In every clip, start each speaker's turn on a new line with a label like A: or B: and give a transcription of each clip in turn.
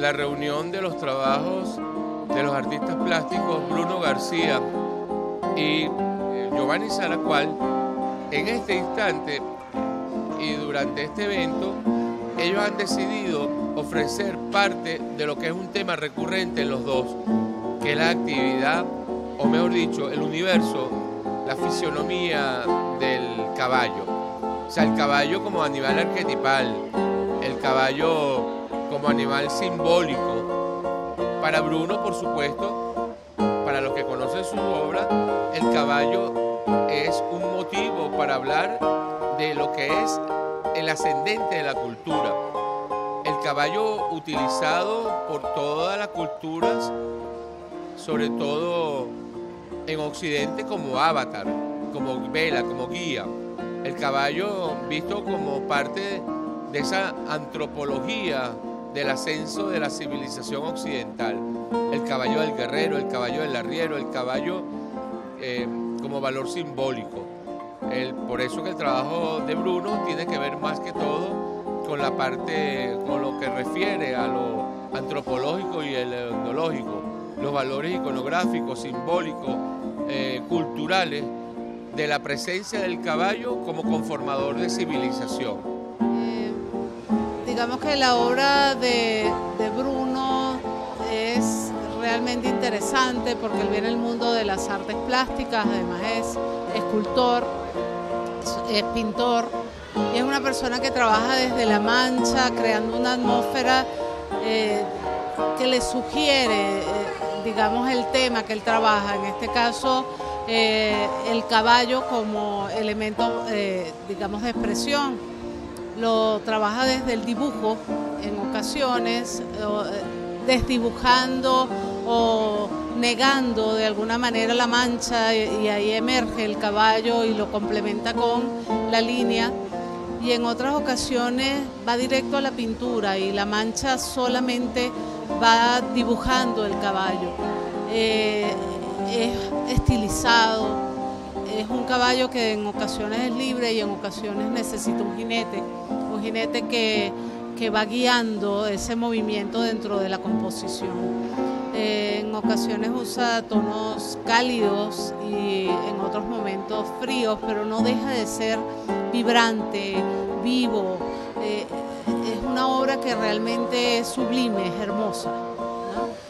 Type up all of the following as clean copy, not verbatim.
A: la reunión de los trabajos de los artistas plásticos Bruno García y Giovanni Saracual. En este instante y durante este evento, ellos han decidido ofrecer parte de lo que es un tema recurrente en los dos, que es la actividad, o mejor dicho, el universo, la fisionomía del caballo. O sea, el caballo como animal arquetipal, el caballo como animal simbólico. Para Bruno, por supuesto, para los que conocen su obra, el caballo es un motivo para hablar de lo que es el ascendente de la cultura. El caballo utilizado por todas las culturas, sobre todo en Occidente, como avatar, como vela, como guía. El caballo visto como parte de esa antropología del ascenso de la civilización occidental. El caballo del guerrero, el caballo del arriero, el caballo como valor simbólico. Por eso que el trabajo de Bruno tiene que ver más que todo con la parte, con lo que refiere a lo antropológico y el etnológico, los valores iconográficos, simbólicos, culturales de la presencia del caballo como conformador de civilización.
B: Digamos que la obra de Bruno es realmente interesante porque él viene del mundo de las artes plásticas, además es escultor, es pintor, y es una persona que trabaja desde la mancha, creando una atmósfera que le sugiere, digamos, el tema que él trabaja, en este caso el caballo como elemento, digamos, de expresión. Lo trabaja desde el dibujo, en ocasiones, desdibujando o negando de alguna manera la mancha, y ahí emerge el caballo y lo complementa con la línea, y en otras ocasiones va directo a la pintura y la mancha solamente va dibujando el caballo. Es estilizado, es un caballo que en ocasiones es libre y en ocasiones necesita un jinete que va guiando ese movimiento dentro de la composición. En ocasiones usa tonos cálidos y en otros momentos fríos, pero no deja de ser vibrante, vivo. Es una obra que realmente es sublime, es hermosa, ¿no?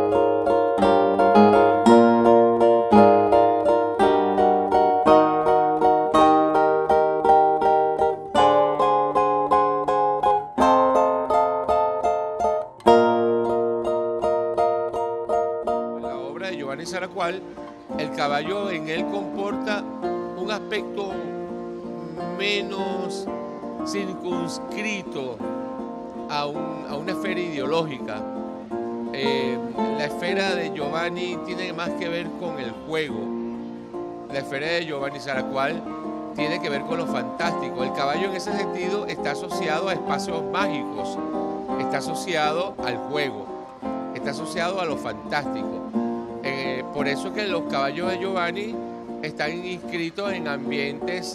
A: Giovanni Saracual, el caballo en él comporta un aspecto menos circunscrito a una esfera ideológica. La esfera de Giovanni tiene más que ver con el juego. La esfera de Giovanni Saracual tiene que ver con lo fantástico. El caballo en ese sentido está asociado a espacios mágicos, está asociado al juego, está asociado a lo fantástico. Por eso que los caballos de Giovanni están inscritos en ambientes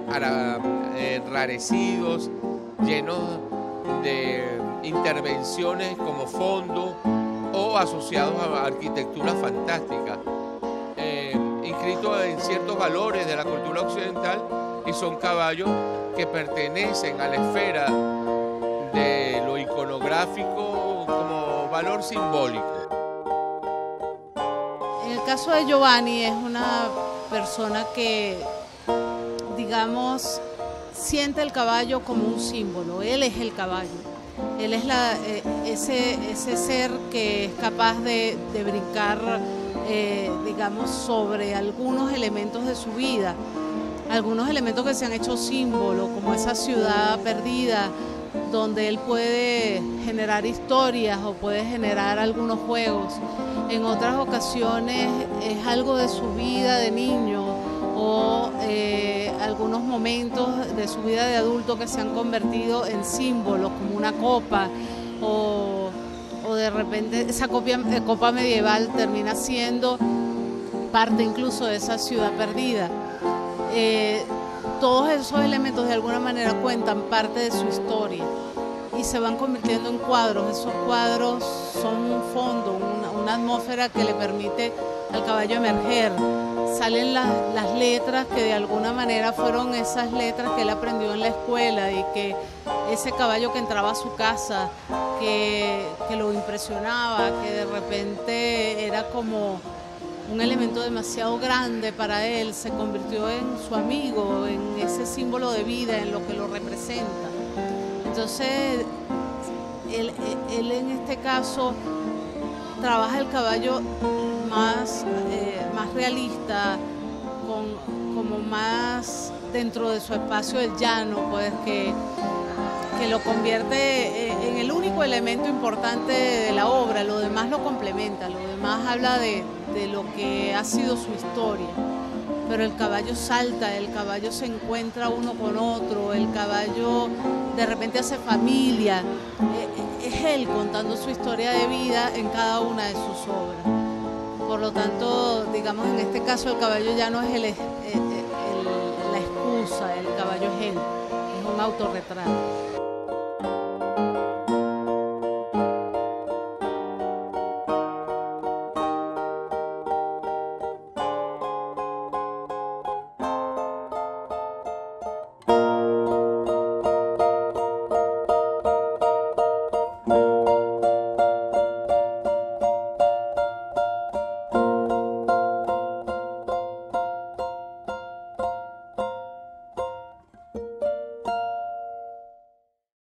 A: enrarecidos, llenos de intervenciones como fondo o asociados a arquitectura fantástica, inscritos en ciertos valores de la cultura occidental, y son caballos que pertenecen a la esfera de lo iconográfico como valor simbólico.
B: En el caso de Giovanni es una persona que, digamos, siente el caballo como un símbolo. Él es el caballo. Él es ese ser que es capaz de brincar, digamos, sobre algunos elementos de su vida, algunos elementos que se han hecho símbolo, como esa ciudad perdida, donde él puede generar historias o puede generar algunos juegos. En otras ocasiones es algo de su vida de niño o algunos momentos de su vida de adulto que se han convertido en símbolos, como una copa, o de repente esa copa medieval termina siendo parte incluso de esa ciudad perdida. Todos esos elementos de alguna manera cuentan parte de su historia, y se van convirtiendo en cuadros. Esos cuadros son un fondo, una atmósfera que le permite al caballo emerger. Salen las letras que de alguna manera fueron esas letras que él aprendió en la escuela, y que ese caballo que entraba a su casa, que lo impresionaba, que de repente era como un elemento demasiado grande para él, se convirtió en su amigo, en ese símbolo de vida, en lo que lo representa. Entonces, él en este caso trabaja el caballo más realista, como más dentro de su espacio del llano, pues que lo convierte en el único elemento importante de la obra. Lo demás lo complementa, lo demás habla de lo que ha sido su historia. Pero el caballo salta, el caballo se encuentra uno con otro, el caballo de repente hace familia. Es él contando su historia de vida en cada una de sus obras. Por lo tanto, digamos, en este caso el caballo ya no es la excusa, el caballo es él, es un autorretrato.